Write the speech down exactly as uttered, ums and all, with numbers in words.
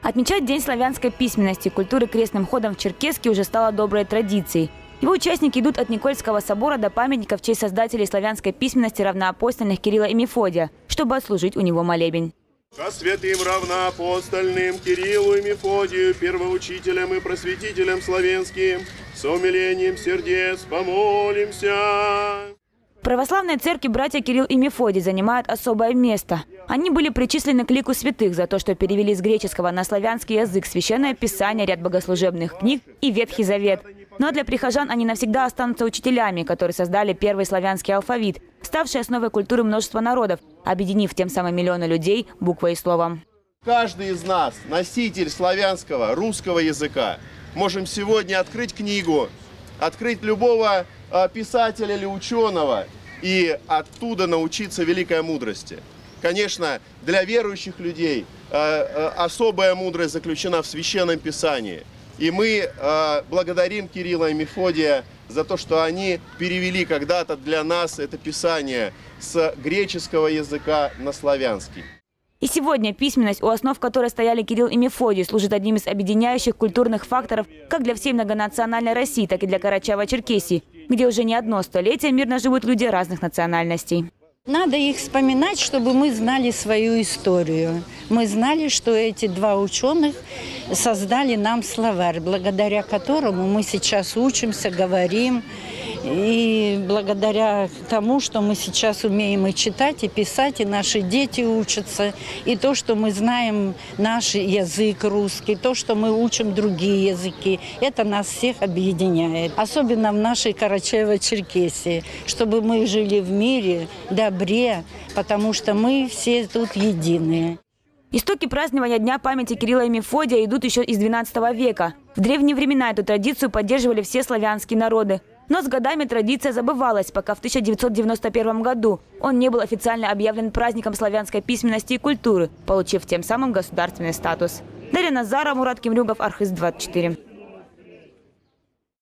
Отмечать День славянской письменности и культуры крестным ходом в Черкесске уже стало доброй традицией. Его участники идут от Никольского собора до памятника в честь создателей славянской письменности равноапостольных Кирилла и Мефодия, чтобы отслужить у него молебень. Ко святым равноапостольным Кириллу и Мефодию, первоучителям и просветителям славянским, с умилением сердец помолимся. В православной церкви братья Кирилл и Мефодий занимают особое место. Они были причислены к лику святых за то, что перевели с греческого на славянский язык Священное Писание, ряд богослужебных книг и Ветхий Завет. Но для прихожан они навсегда останутся учителями, которые создали первый славянский алфавит, ставший основой культуры множества народов, объединив тем самым миллионы людей буквой и словом. Каждый из нас, носитель славянского, русского языка, можем сегодня открыть книгу, открыть любого писателя или ученого и оттуда научиться великой мудрости. Конечно, для верующих людей особая мудрость заключена в Священном Писании. И мы благодарим Кирилла и Мефодия за то, что они перевели когда-то для нас это Писание с греческого языка на славянский. И сегодня письменность, у основ которой стояли Кирилл и Мефодий, служит одним из объединяющих культурных факторов как для всей многонациональной России, так и для Карачаево-Черкесии, где уже не одно столетие мирно живут люди разных национальностей. Надо их вспоминать, чтобы мы знали свою историю. Мы знали, что эти два ученых создали нам словарь, благодаря которому мы сейчас учимся, говорим. И благодаря тому, что мы сейчас умеем и читать, и писать, и наши дети учатся, и то, что мы знаем наш язык русский, то, что мы учим другие языки, это нас всех объединяет. Особенно в нашей Карачаево-Черкесии, чтобы мы жили в мире, добре, потому что мы все тут единые. Истоки празднования Дня памяти Кирилла и Мефодия идут еще из двенадцатого века. В древние времена эту традицию поддерживали все славянские народы. Но с годами традиция забывалась, пока в тысяча девятьсот девяносто первом году он не был официально объявлен праздником славянской письменности и культуры, получив тем самым государственный статус. Дарья Назарова, Мурат Кемрюгов, Архыз двадцать четыре.